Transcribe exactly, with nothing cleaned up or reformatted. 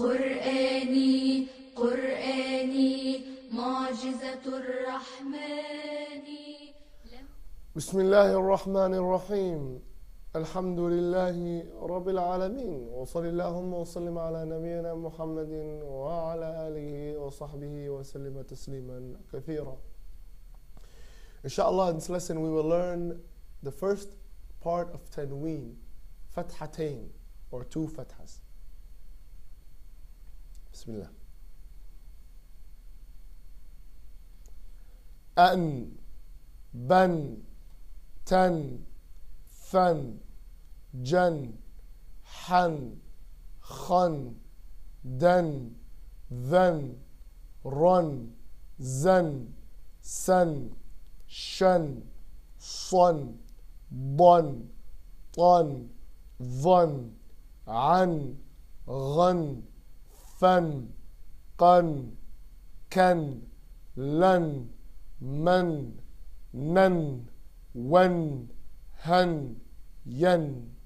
قرآني قرآني معجزة الرحمن. بسم الله الرحمن الرحيم. الحمد لله رب العالمين، وصل اللهم وسلم على نبينا محمد وعلى آله وصحبه وسلم تسليما كثيرا. Inshallah, in this lesson we will learn the first part of tanween, fathatain, or two fathas. Bismillah. An, ban, tan, fan, jan, han, khan, dan, than, run, zan, san, shan, son, bon, ton, von, an, ghan, fan, qan, kan, lan, man, nan, wan, han, yan.